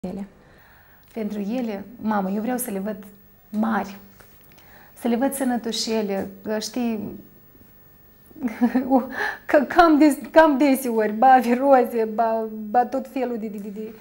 ele? Pentru ele, mamă, eu vreau să le văd mari, să le văd sănătoșele, știi, cam deseori, ba viroze, ba tot felul de.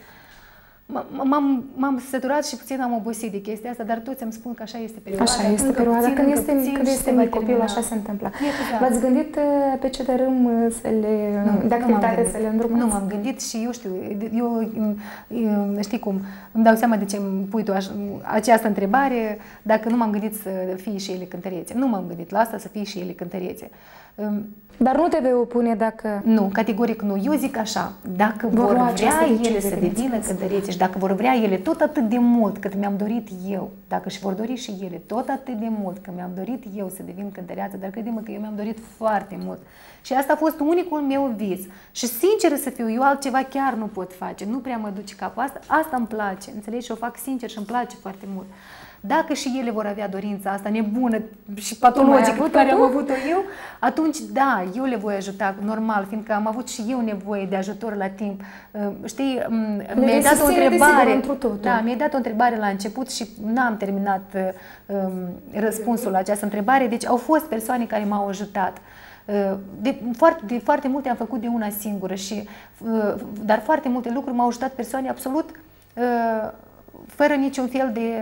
M-am săturat și puțin am obosit de chestia asta, dar toți îmi spun că așa este perioada. Așa este perioada. Când este mic copil, așa se întâmplă. V-ați gândit pe ce dărâm de activitate să le îndrumați? Nu m-am gândit și eu știu, știi cum, îmi dau seama de ce îmi pui tu această întrebare, dacă nu m-am gândit să fie și ele cântărețe. Nu m-am gândit la asta, să fie și ele cântărețe. Dar nu te vei opune dacă... Nu, categoric nu. Eu zic așa, dacă vor vrea ele să devină cântărețe și dacă vor vrea ele tot atât de mult cât mi-am dorit eu, dacă și vor dori și ele tot atât de mult cât mi-am dorit eu să devin cântăreață, dar crede-mă că eu mi-am dorit foarte mult. Și asta a fost unicul meu vis. Și sincer să fiu, eu altceva chiar nu pot face, nu prea mă duce capul. Asta îmi place, înțelegi? Și o fac sincer și îmi place foarte mult. Dacă și ele vor avea dorința asta nebună și patologică pe care am avut-o eu, atunci da, eu le voi ajuta, normal, fiindcă am avut și eu nevoie de ajutor la timp. Știi, mi-ai dat o întrebare, mi-ai dat o întrebare la început și n-am terminat răspunsul la această întrebare, deci au fost persoane care m-au ajutat. De foarte multe am făcut de una singură, dar foarte multe lucruri m-au ajutat persoane absolut fără niciun fel de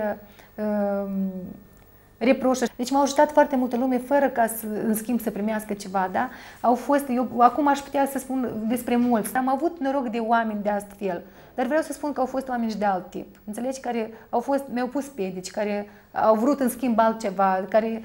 reproșă. Deci m-au ajutat foarte multă lume fără ca în schimb să primească ceva, da? Au fost, eu acum aș putea să spun despre mulți. Am avut noroc de oameni de astfel, dar vreau să spun că au fost oameni și de alt tip. Înțelegi? Care mi-au pus piedici, care au vrut în schimb altceva, care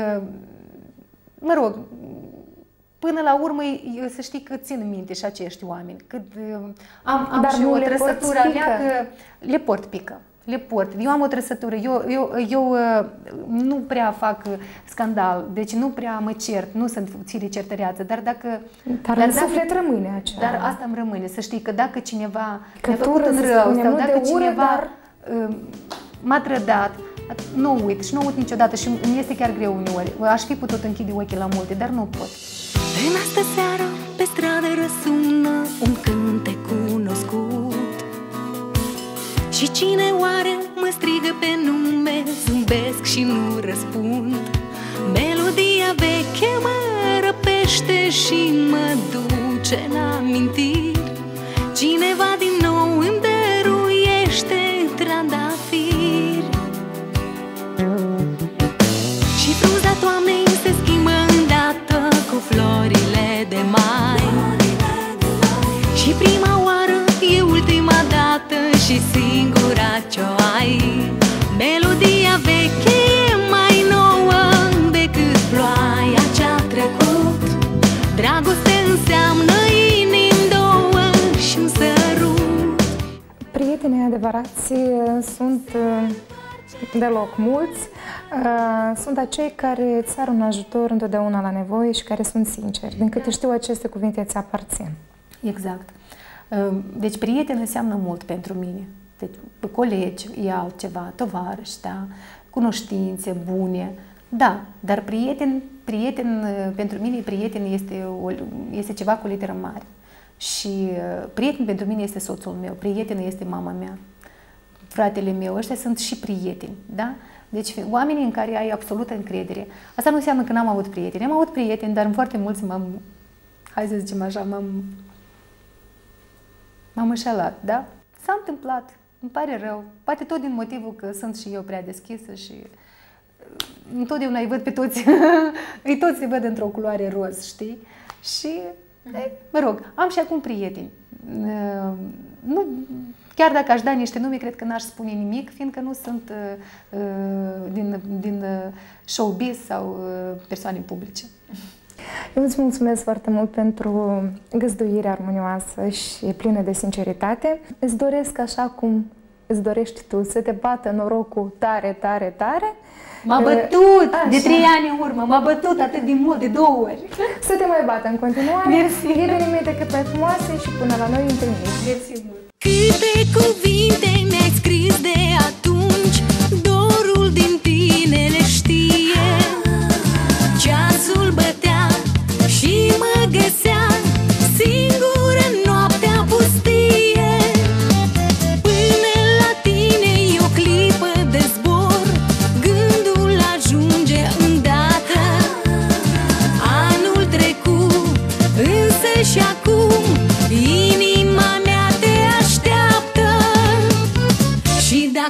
mă rog, până la urmă, să știi că țin minte și acești oameni. Am și o trăsătură mea că le port pică. Le port. Eu am o trăsătură. Eu nu prea fac scandal, deci nu prea mă cert, nu sunt țire certăreață, dar dacă... Dar în suflet rămâne aceea. Dar asta îmi rămâne, să știi că dacă cineva mi-a făcut în rău sau dacă cineva m-a trădat, nu uit și nu uit niciodată și mi este chiar greu uneori. Aș fi putut închide ochii la multe, dar nu pot. În astă seară, pe stradă răsună un cântec cunoscut. Și cine oare mă strigă pe nume, zâmbesc și nu răspund. Melodia veche mă răpește și mă duce în amintiri. Cineva din nou îmi dăruiește trandafiri. Și frunza toamnei se schimbă îndată cu florile de mai. Și prima oară e ultima dată și singura ce-o ai. Melodia veche e mai nouă decât ploaia ce-a trecut. Dragoste înseamnă inimi două și un sărut. Prietenii adevărați sunt deloc mulți. Sunt acei care îți cer un ajutor întotdeauna la nevoie și care sunt sinceri. Din câte știu, aceste cuvinte îți aparțin. Exact. Deci prieten înseamnă mult pentru mine. Deci, colegi e altceva, tovarăși, da? Cunoștințe bune, da, dar prieten pentru mine, prieten este ceva cu literă mare. Și prieten pentru mine este soțul meu, prieten este mama mea, fratele meu, ăștia sunt și prieteni, da? Deci oamenii în care ai absolută încredere. Asta nu înseamnă că n-am avut prieteni. Am avut prieteni, dar în foarte mulți hai să zicem așa, m-am înșelat, da? S-a întâmplat, îmi pare rău. Poate tot din motivul că sunt și eu prea deschisă și întotdeauna îi văd pe toți, îi toți se văd într-o culoare roz, știi? Și, mă rog, am și acum prieteni. Nu, chiar dacă aș da niște nume, cred că n-aș spune nimic, fiindcă nu sunt din showbiz sau persoane publice. Eu îți mulțumesc foarte mult pentru găzduirea armonioasă și plină de sinceritate. Îți doresc, așa cum îți dorești tu, să te bată norocul tare, tare, tare. M-a bătut de 3 ani în urmă, m-a bătut atât de mult, de 2 ori. Să te mai bată în continuare. Mersi. Evenimente cât mai frumoase și până la noi întâlniri. Mersi mult. Câte cuvinte mi-ai scris de atunci, dorul din tine le știe. Ceasul bătea și mă găsea singură în noaptea pustie. Până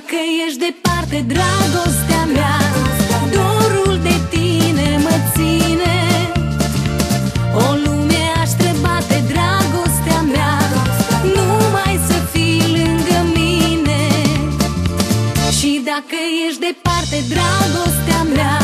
dacă ești departe, dragostea mea, dorul de tine mă ține. O lume aș străbate, dragostea mea, numai să fii lângă mine. Și dacă ești departe, dragostea mea,